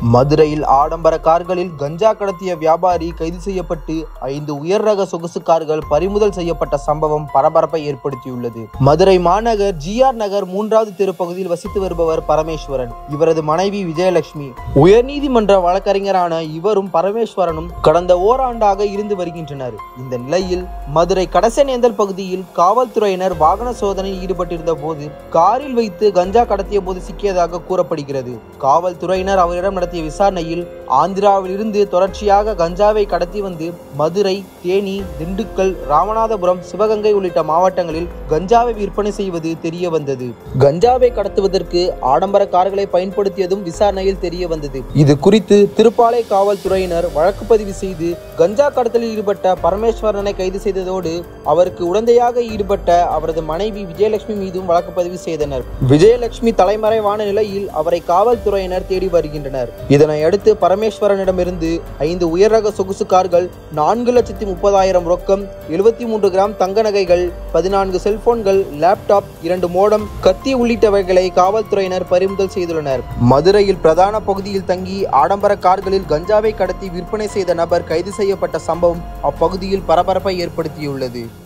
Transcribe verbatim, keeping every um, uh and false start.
மதுரையில் ஆடம்பர கார்களில் கஞ்சா கடத்திய வியாபாரி கைது செய்யப்பட்டு ஐந்து உயர் ரக சொகுசு கார்கள் பறிமுதல் செய்யப்பட்ட சம்பவம் பரபரப்பை ஏற்படுத்தியுள்ளது. மதுரை மாநகர் ஜி ஆர் நகர் மூன்றாவது தெரு பகுதியில் வசித்து வருபவர் பரமேஸ்வரன். இவரது மனைவி விஜயலட்சுமி. உயர்நீதிமன்ற வழக்கறிஞரான இவரும் பரமேஸ்வரனும் கடந்த ஓராண்டாக இருந்து வருகின்றனர். இந்த நிலையில் மதுரை கடசனேந்தல் பகுதியில் காவல்துறையினர் வாகன சோதனையில் ஈடுபட்டிருந்த போது காரில் வைத்து கஞ்சா கடத்திய போது சிக்கியதாக கூறப்படுகிறது. காவல்துறையினர் அவரிடம் நடத்திய விசாரணையில் ஆந்திராவில் இருந்து தொடர்ச்சியாக கஞ்சாவை கடத்தி வந்து மதுரை, தேனி, திண்டுக்கல், ராமநாதபுரம், சிவகங்கை உள்ளிட்ட மாவட்டங்களில் கஞ்சாவை விற்பனை செய்வது தெரிய வந்தது. கஞ்சாவை கடத்துவதற்கு ஆடம்பர கார்களை பயன்படுத்தியதும் விசாரணையில் தெரிய வந்தது. இது குறித்து திருப்பாலை காவல்துறையினர் வழக்கு பதிவு செய்து கஞ்சா கடத்தலில் ஈடுபட்ட பரமேஸ்வரனை கைது செய்ததோடு அவருக்கு உடந்தையாக ஈடுபட்ட அவரது மனைவி விஜயலட்சுமி மீதும் வழக்கு பதிவு செய்தனர். விஜயலட்சுமி தலைமறைவான நிலையில் அவரை காவல்துறையினர் தேடி வருகின்றனர். இதனை அடுத்து பரமேஸ்வரனிடமிருந்து ஐந்து உயர் ரக சொகுசு கார்கள், நான்கு லட்சத்தி முப்பதாயிரம் ரொக்கம், எழுபத்தி மூன்று கிராம் தங்க நகைகள், பதினான்கு செல்போன்கள், லேப்டாப், இரண்டு மோடம், கத்தி உள்ளிட்டவைகளை காவல்துறையினர் பறிமுதல் செய்துள்ளனர். மதுரையில் பிரதான பகுதியில் தங்கி ஆடம்பர கார்களில் கஞ்சாவை கடத்தி விற்பனை செய்த நபர் கைது செய்யப்பட்ட சம்பவம் அப்பகுதியில் பரபரப்பை ஏற்படுத்தியுள்ளது.